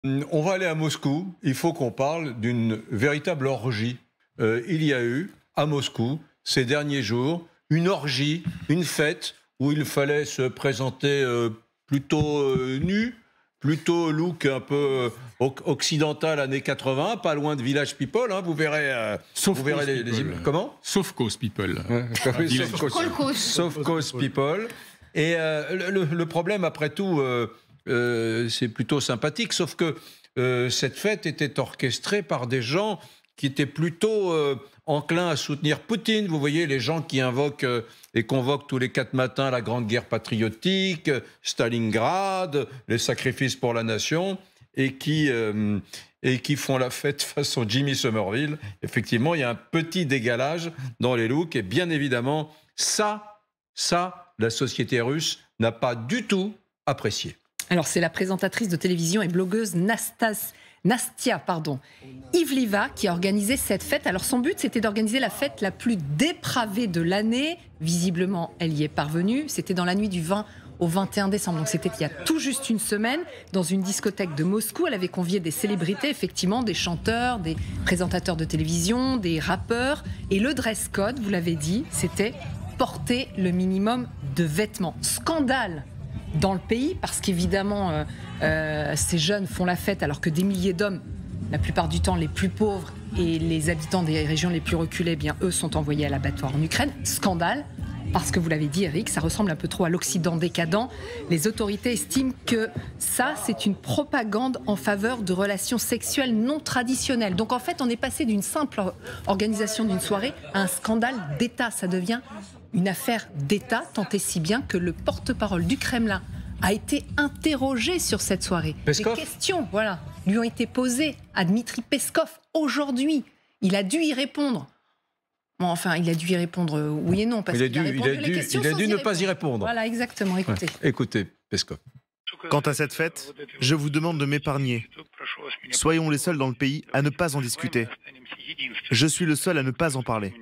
On va aller à Moscou. Il faut qu'on parle d'une véritable orgie. Il y a eu, à Moscou, ces derniers jours, une orgie, une fête, où il fallait se présenter plutôt nu, plutôt look un peu occidental, années 80, pas loin de Village People. Hein, vous verrez, Sauf Cause les People. Comment Sauf Cause People. Sauf Cause People. Et le problème, après tout, c'est plutôt sympathique, sauf que cette fête était orchestrée par des gens qui étaient plutôt enclins à soutenir Poutine. Vous voyez, les gens qui invoquent et convoquent tous les 4 matins la grande guerre patriotique, Stalingrad, les sacrifices pour la nation, et qui font la fête façon Jimmy Somerville. Effectivement, il y a un petit décalage dans les looks, et bien évidemment, ça, la société russe n'a pas du tout apprécié. Alors, c'est la présentatrice de télévision et blogueuse Nastia Ivleva qui a organisé cette fête. Alors, son but, c'était d'organiser la fête la plus dépravée de l'année. Visiblement, elle y est parvenue. C'était dans la nuit du 20 au 21 décembre. Donc, c'était il y a tout juste une semaine, dans une discothèque de Moscou. Elle avait convié des célébrités, effectivement, des chanteurs, des présentateurs de télévision, des rappeurs. Et le dress code, vous l'avez dit, c'était porter le minimum de vêtements. Scandale dans le pays, parce qu'évidemment, ces jeunes font la fête alors que des milliers d'hommes, la plupart du temps les plus pauvres et les habitants des régions les plus reculées, eh bien, eux sont envoyés à l'abattoir en Ukraine. Scandale, parce que vous l'avez dit, Eric, ça ressemble un peu trop à l'Occident décadent. Les autorités estiment que ça, c'est une propagande en faveur de relations sexuelles non traditionnelles. Donc en fait, on est passé d'une simple organisation d'une soirée à un scandale d'État. Ça devient une affaire d'État, tant et si bien que le porte-parole du Kremlin a été interrogé sur cette soirée. Peskov. Des questions, lui ont été posées à Dmitri Peskov aujourd'hui. Il a dû y répondre. Bon, enfin, il a dû y répondre oui et non. Parce il a qu'il dû ne pas y répondre. Voilà, exactement, écoutez. Ouais. Écoutez, Peskov. Quant à cette fête, je vous demande de m'épargner. Soyons les seuls dans le pays à ne pas en discuter. Je suis le seul à ne pas en parler.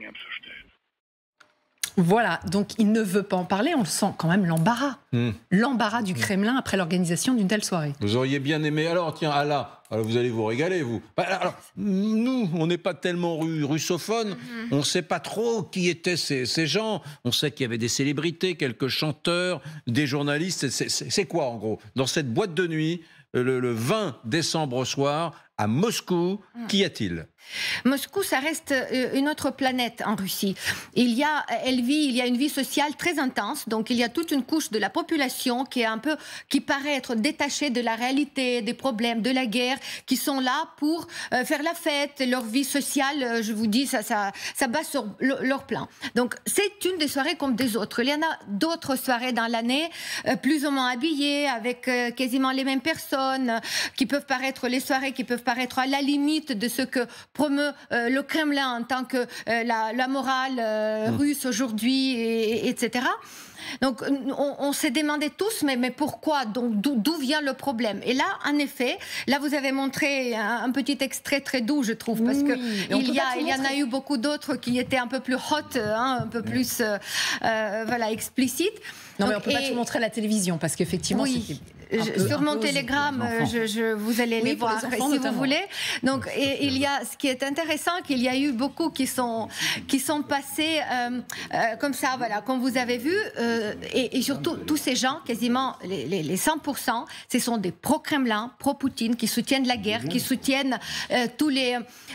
Voilà, donc il ne veut pas en parler, on le sent quand même l'embarras. L'embarras du Kremlin après l'organisation d'une telle soirée. Vous auriez bien aimé... Alors tiens, Allah, alors vous allez vous régaler, vous. Alors, nous, on n'est pas tellement russophones, on ne sait pas trop qui étaient ces gens. On sait qu'il y avait des célébrités, quelques chanteurs, des journalistes. C'est quoi, en gros? Dans cette boîte de nuit, le 20 décembre au soir, à Moscou, qu'y a-t-il? Moscou, ça reste une autre planète en Russie. Il y a une vie sociale très intense, donc il y a toute une couche de la population qui paraît être détachée de la réalité, des problèmes, de la guerre, qui sont là pour faire la fête, leur vie sociale, je vous dis, ça bat sur leur plein. Donc c'est une des soirées comme des autres. Il y en a d'autres soirées dans l'année, plus ou moins habillées, avec quasiment les mêmes personnes, qui peuvent paraître les soirées, qui peuvent paraître à la limite de ce que promeut le Kremlin en tant que la morale russe aujourd'hui, etc. Donc on s'est demandé tous, mais pourquoi? Donc d'où vient le problème? Et là, en effet, là vous avez montré un petit extrait très doux, je trouve, parce que il y en a eu beaucoup d'autres qui étaient un peu plus hot, un peu plus explicites. Non, mais on ne peut pas tout montrer à la télévision, parce qu'effectivement, sur mon télégramme, vous allez les voir si vous voulez. Donc, il y a ce qui est intéressant, qu'il y a eu beaucoup qui sont passés comme ça, voilà, comme vous avez vu, et surtout tous ces gens, quasiment les 100%, ce sont des pro-Kremlin, pro-Poutine, qui soutiennent la guerre, qui soutiennent tous les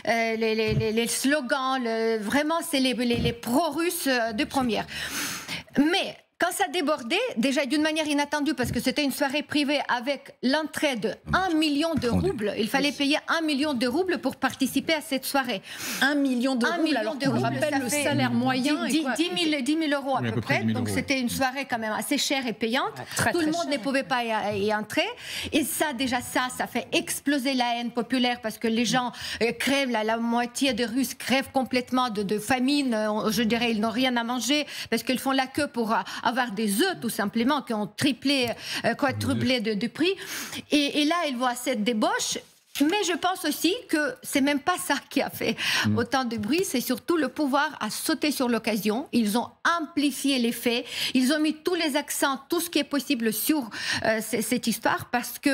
slogans. Vraiment, c'est les pro-russes de première. Mais quand ça débordait, déjà d'une manière inattendue, parce que c'était une soirée privée avec l'entrée de 1 million de roubles, il fallait payer 1 million de roubles pour participer à cette soirée. 1 million de roubles, alors qu'on rappelle le salaire moyen. 10 000 euros à peu près, donc c'était une soirée quand même assez chère et payante. Tout le monde ne pouvait pas y entrer. Et ça fait exploser la haine populaire, parce que les gens crèvent, la moitié des Russes crèvent complètement de famine, je dirais, ils n'ont rien à manger, parce qu'ils font la queue pour avoir des œufs, tout simplement, qui ont triplé, quadruplé de prix. Et là, ils voient cette débauche. Mais je pense aussi que c'est même pas ça qui a fait autant de bruit, c'est surtout le pouvoir à sauter sur l'occasion. Ils ont amplifié les faits, ils ont mis tous les accents, tout ce qui est possible sur cette histoire, parce que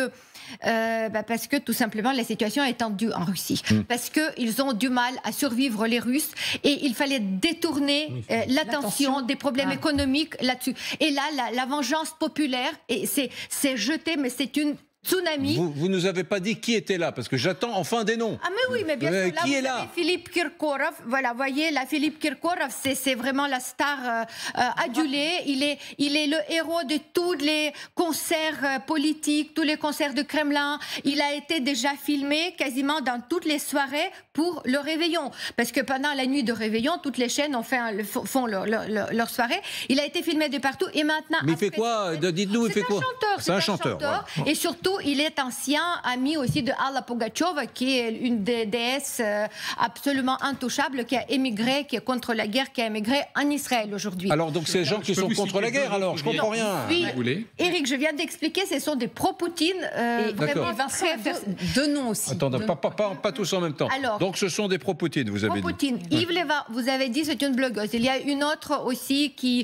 parce que tout simplement la situation est tendue en Russie. Parce qu'ils ont du mal à survivre, les Russes, et il fallait détourner l'attention des problèmes économiques là-dessus. Et là, la vengeance populaire, et c'est jeté, mais c'est une tsunami. Vous nous avez pas dit qui était là, parce que j'attends enfin des noms. Ah mais oui, mais bien sûr, là, qui est là? Philippe Kirkorov, voilà, voyez, là, Philippe Kirkorov, c'est vraiment la star adulée. Il est le héros de tous les concerts politiques, tous les concerts de Kremlin. Il a été déjà filmé quasiment dans toutes les soirées pour le réveillon. Parce que pendant la nuit de réveillon, toutes les chaînes font leur soirée. Il a été filmé de partout, et maintenant... Mais il fait quoi? Dites-nous, il fait quoi? C'est un chanteur. Voilà. Et surtout, il est ancien ami aussi de Alla Pugacheva, qui est une des déesses absolument intouchable, qui a émigré, qui est contre la guerre, qui a émigré en Israël aujourd'hui. Alors, donc, ces gens qui sont contre la guerre, alors, je comprends rien. Oui, Éric, je viens d'expliquer, ce sont des pro-Poutine. Vraiment, Vincent va faire deux noms aussi. Attendez, pas tous en même temps. Alors, donc, ce sont des pro-Poutine, vous avez dit. Yves Leva, vous avez dit, c'est une blogueuse. Il y a une autre aussi qui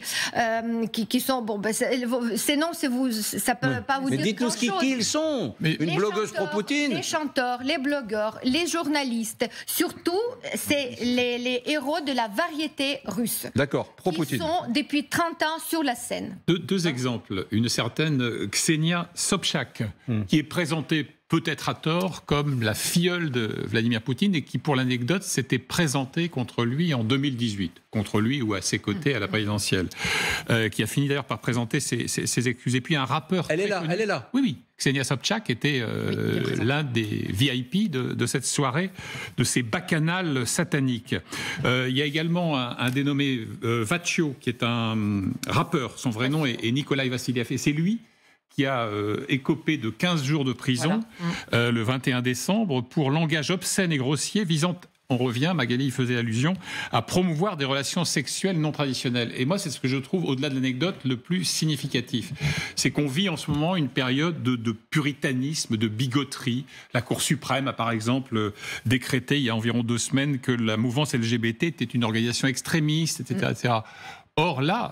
sont... Bon, ces noms, ça ne peut pas vous dire grand-chose. Mais dites-nous qui ils sont. Une blogueuse pro-Poutine. Les chanteurs, les blogueurs, les journalistes, surtout, c'est les héros de la variété russe. D'accord, pro-Poutine. Qui sont depuis 30 ans sur la scène. Deux exemples. Une certaine Ksenia Sobchak, qui est présentée peut-être à tort comme la filleule de Vladimir Poutine, et qui, pour l'anecdote, s'était présentée contre lui en 2018. Contre lui ou à ses côtés à la présidentielle. Qui a fini d'ailleurs par présenter ses excuses. Et puis un rappeur... Elle est là. Oui. Ksenia Sobchak était l'un des VIP de cette soirée, de ces bacchanales sataniques. Il y a également un dénommé Vachio, qui est un rappeur. Son vrai nom est Nikolai Vassiliev. Et c'est lui qui a écopé de 15 jours de prison le 21 décembre pour langage obscène et grossier visant... On revient, Magali y faisait allusion, à promouvoir des relations sexuelles non traditionnelles. Et moi, c'est ce que je trouve, au-delà de l'anecdote, le plus significatif. C'est qu'on vit en ce moment une période de puritanisme, de bigoterie. La Cour suprême a, par exemple, décrété il y a environ 2 semaines que la mouvance LGBT était une organisation extrémiste, etc. etc. Or là,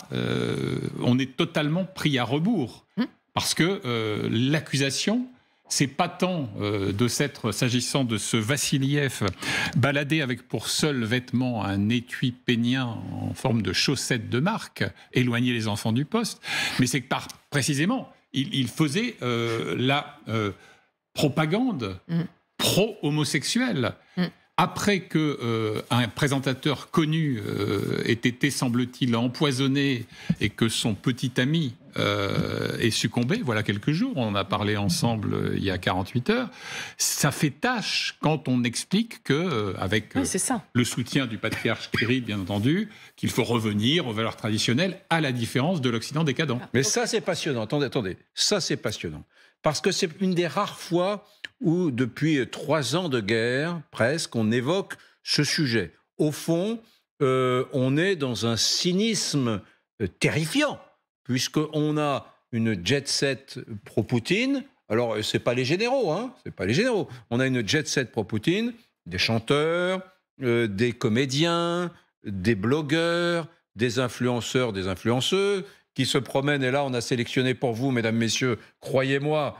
on est totalement pris à rebours. Parce que l'accusation... C'est pas tant de s'être, s'agissant de ce Vassiliev, baladé avec pour seul vêtement un étui pénien en forme de chaussette de marque, éloigner les enfants du poste, mais c'est que précisément, il faisait la propagande pro-homosexuelle. Après qu'un présentateur connu ait été, semble-t-il, empoisonné et que son petit ami ait succombé, voilà quelques jours, on en a parlé ensemble il y a 48 heures, ça fait tâche quand on explique qu'avec le soutien du patriarche Kirill, bien entendu, qu'il faut revenir aux valeurs traditionnelles, à la différence de l'Occident décadent. Mais ça, c'est passionnant. Attendez. Ça, c'est passionnant. Parce que c'est une des rares fois où, depuis 3 ans de guerre, presque, on évoque ce sujet. Au fond, on est dans un cynisme terrifiant, puisqu'on a une jet-set pro-Poutine. Alors, ce n'est pas les généraux, c'est pas les généraux. On a une jet-set pro-Poutine, des chanteurs, des comédiens, des blogueurs, des influenceurs, des influenceuses, qui se promènent. Et là, on a sélectionné pour vous, mesdames, messieurs, croyez-moi,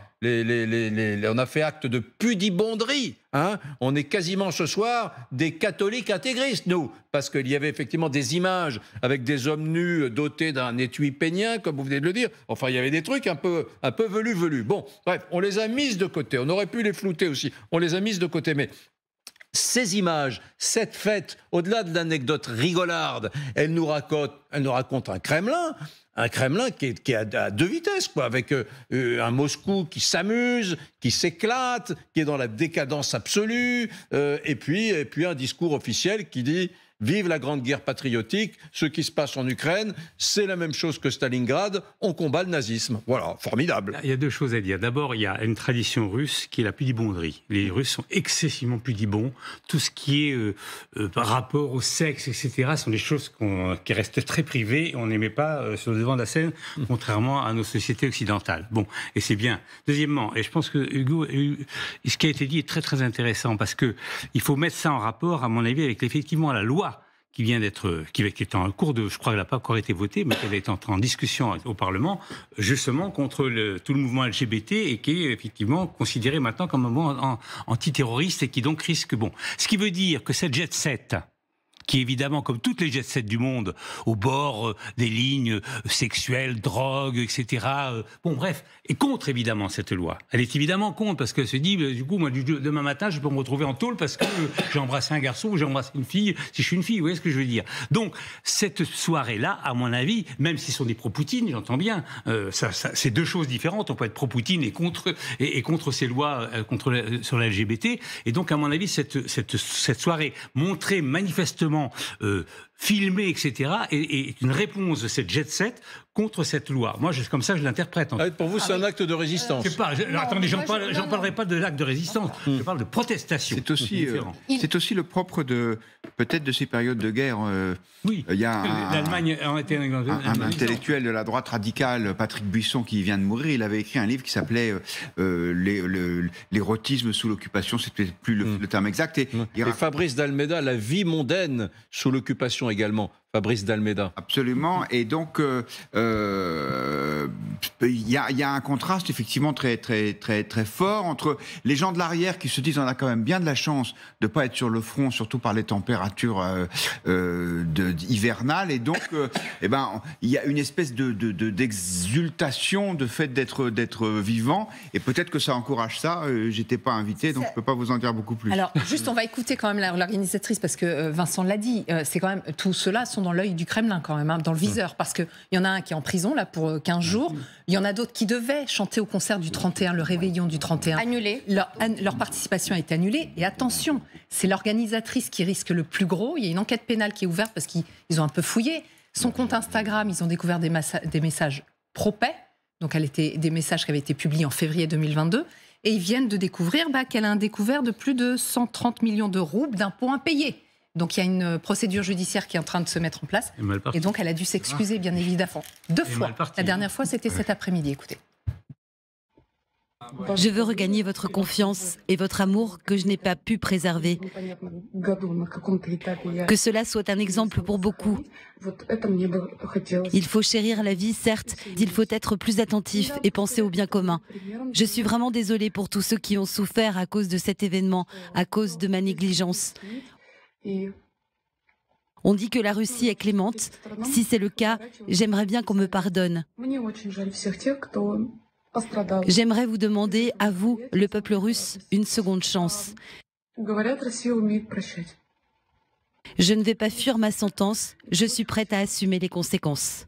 on a fait acte de pudibonderie. On est quasiment ce soir des catholiques intégristes, nous, parce qu'il y avait effectivement des images avec des hommes nus dotés d'un étui pénien, comme vous venez de le dire. Enfin, il y avait des trucs un peu velus. Bon, bref, on les a mises de côté. On aurait pu les flouter aussi. On les a mises de côté, mais... Ces images, cette fête, au-delà de l'anecdote rigolarde, elle nous raconte un Kremlin qui est à 2 vitesses, quoi, avec un Moscou qui s'amuse, qui s'éclate, qui est dans la décadence absolue, et puis un discours officiel qui dit « Vive la grande guerre patriotique, ce qui se passe en Ukraine, c'est la même chose que Stalingrad, on combat le nazisme. » Voilà, formidable. Il y a 2 choses à dire. D'abord, il y a une tradition russe qui est la pudibonderie. Les Russes sont excessivement pudibonds. Tout ce qui est par rapport au sexe, etc., sont des choses qui restent très privées. On n'aimait pas sur le devant de la scène, contrairement à nos sociétés occidentales. Bon, et c'est bien. Deuxièmement, et je pense que Hugo, ce qui a été dit est très très intéressant, parce qu'il faut mettre ça en rapport, à mon avis, avec effectivement la loi qui est en cours de, je crois qu'elle n'a pas encore été votée, mais qu'elle est en discussion au Parlement, justement contre tout le mouvement LGBT et qui est effectivement considéré maintenant comme un mouvement antiterroriste et qui donc risque... Bon, ce qui veut dire que cette jet set, qui évidemment, comme toutes les jet sets du monde, au bord des lignes sexuelles, drogue, etc. Bon, bref, est contre évidemment cette loi. Elle est évidemment contre parce qu'elle se dit, du coup, moi, demain matin, je peux me retrouver en tôle parce que j'ai embrassé un garçon ou j'ai embrassé une fille, si je suis une fille, vous voyez ce que je veux dire. Donc, cette soirée-là, à mon avis, même s'ils sont des pro-Poutine, j'entends bien, c'est deux choses différentes. On peut être pro-Poutine et contre ces lois sur la LGBT. Et donc, à mon avis, cette soirée montrée manifestement filmé, etc., et une réponse de cette jet set contre cette loi. Moi, comme ça, je l'interprète. Pour vous, c'est un acte de résistance. Attendez, j'en parlerai pas de l'acte de résistance. Je parle de protestation. C'est aussi le propre peut-être de ces périodes de guerre. Oui. Il y a l'Allemagne a été un intellectuel de la droite radicale, Patrick Buisson, qui vient de mourir. Il avait écrit un livre qui s'appelait l'érotisme sous l'occupation. C'était plus le terme exact. Et Fabrice d'Almeida, la vie mondaine sous l'occupation également. Fabrice d'Almeida. Absolument. Et donc, il y a un contraste effectivement très, très, très, très fort entre les gens de l'arrière qui se disent on a quand même bien de la chance de ne pas être sur le front, surtout par les températures hivernales. Et donc, il y a une espèce d'exultation de fait d'être vivant. Et peut-être que ça encourage ça. J'étais pas invité, donc je peux pas vous en dire beaucoup plus. Alors, juste, on va écouter quand même l'organisatrice, parce que Vincent l'a dit, c'est quand même, tout cela sont dans l'œil du Kremlin quand même, dans le viseur, parce qu'il y en a un qui est en prison là pour 15 jours, il y en a d'autres qui devaient chanter au concert du 31, le réveillon du 31. Annulé. Leur participation a été annulée, et attention, c'est l'organisatrice qui risque le plus gros. Il y a une enquête pénale qui est ouverte parce qu'ils ont un peu fouillé. Son compte Instagram, ils ont découvert des messages pro-paix, donc des messages qui avaient été publiés en février 2022, et ils viennent de découvrir qu'elle a un découvert de plus de 130 millions de roubles d'impôts impayés. Donc il y a une procédure judiciaire qui est en train de se mettre en place. Et donc elle a dû s'excuser, bien évidemment. 2 fois. La dernière fois, c'était cet après-midi. Écoutez. Je veux regagner votre confiance et votre amour que je n'ai pas pu préserver. Que cela soit un exemple pour beaucoup. Il faut chérir la vie, certes, il faut être plus attentif et penser au bien commun. Je suis vraiment désolée pour tous ceux qui ont souffert à cause de cet événement, à cause de ma négligence. On dit que la Russie est clémente. Si c'est le cas, j'aimerais bien qu'on me pardonne. J'aimerais vous demander, à vous, le peuple russe, une seconde chance. Je ne vais pas fuir ma sentence, je suis prête à assumer les conséquences.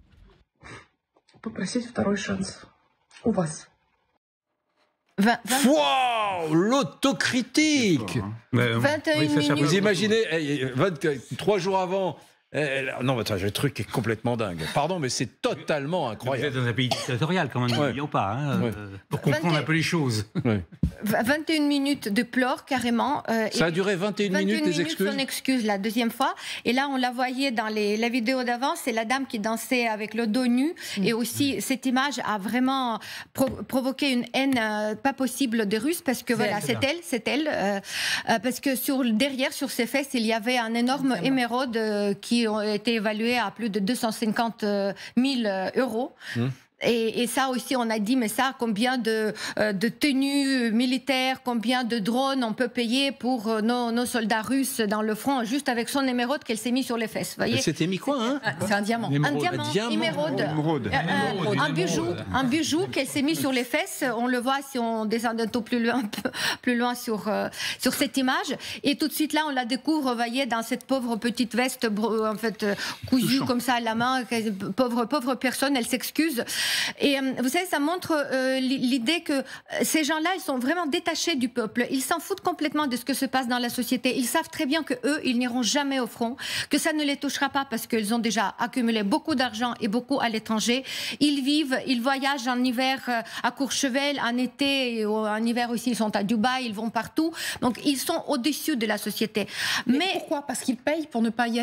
Wow, l'autocritique. 21 minutes. Vous imaginez, 3 jours avant... non, attends, le truc est complètement dingue. Pardon, mais c'est totalement incroyable. Vous êtes dans un pays dictatorial, quand même, n'oublions pas, pour comprendre un peu les choses. 21 minutes de pleurs, carrément. Ça a duré 21 minutes, les excuses. Son excuse, la deuxième fois. Et là, on la voyait dans la vidéo d'avant, c'est la dame qui dansait avec le dos nu. Et aussi, cette image a vraiment provoqué une haine pas possible des Russes, parce que voilà, c'est elle. Parce que derrière, sur ses fesses, il y avait un énorme émeraude qui ont été évalués à plus de 250 000 euros. Et ça aussi, on a dit, mais ça, combien de tenues militaires, combien de drones on peut payer pour nos soldats russes dans le front, juste avec son émeraude qu'elle s'est mis sur les fesses. Elle s'était mis quoi, hein? C'est un diamant. Un émeraude. Un bijou qu'elle s'est mis sur les fesses. On le voit si on descend un peu plus loin sur cette image. Et tout de suite là, on la découvre, vous voyez, dans cette pauvre petite veste, en fait, cousue comme ça à la main. Pauvre personne, elle s'excuse. Et vous savez, ça montre l'idée que ces gens-là, ils sont vraiment détachés du peuple. Ils s'en foutent complètement de ce que se passe dans la société. Ils savent très bien que eux, ils n'iront jamais au front, que ça ne les touchera pas parce qu'ils ont déjà accumulé beaucoup d'argent et beaucoup à l'étranger. Ils voyagent en hiver à Courchevel, en été, en hiver aussi, ils sont à Dubaï, ils vont partout. Donc, ils sont au-dessus de la société. Mais pourquoi? Parce qu'ils payent pour ne pas y aller?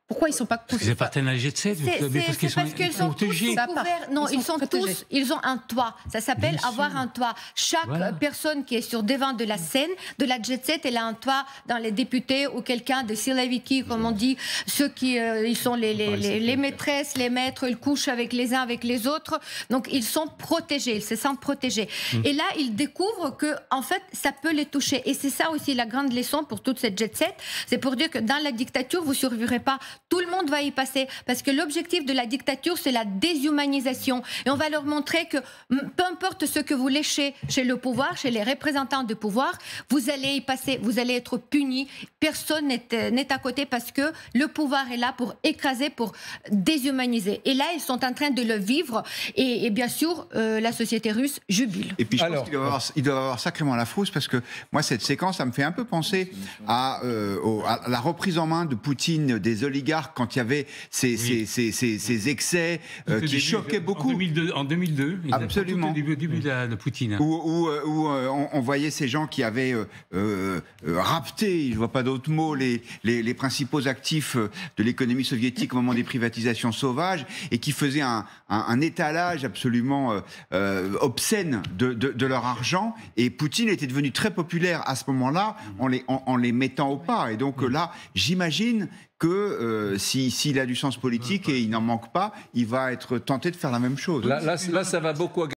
Pourquoi ils ne sont pas Parce qu'ils appartiennent à la jet set, parce qu'ils sont protégés. Non, ils ont un toit. Ça s'appelle avoir un toit. Chaque personne qui est sur devant de la scène, de la jet set, elle a un toit dans les députés ou quelqu'un de silaviki, comme on dit, ceux qui ils sont les maîtresses, les maîtres, ils couchent avec les uns, avec les autres. Donc ils sont protégés, ils se sentent protégés. Et là, ils découvrent que, en fait, ça peut les toucher. Et c'est ça aussi la grande leçon pour toute cette jet set. C'est pour dire que dans la dictature, vous ne survivrez pas. Tout le monde va y passer, parce que l'objectif de la dictature, c'est la déshumanisation. Et on va leur montrer que peu importe ce que vous léchez chez le pouvoir, chez les représentants du pouvoir, vous allez y passer, vous allez être punis. Personne n'est à côté, parce que le pouvoir est là pour écraser, pour déshumaniser. Et là, ils sont en train de le vivre. Et bien sûr, la société russe jubile. Et puis je pense qu'il doit avoir sacrément la frousse, parce que moi, cette séquence, ça me fait un peu penser à la reprise en main de Poutine des oligarques, quand il y avait ces excès qui choquaient beaucoup. En 2002, absolument. Au début de Poutine. Où on voyait ces gens qui avaient rapté, je ne vois pas d'autre mot, les principaux actifs de l'économie soviétique au moment des privatisations sauvages, et qui faisaient un étalage absolument obscène de leur argent. Et Poutine était devenu très populaire à ce moment-là en les mettant au pas. Et donc là, j'imagine que s'il a du sens politique, et il n'en manque pas, il va être tenté de faire la même chose. Là, ça va beaucoup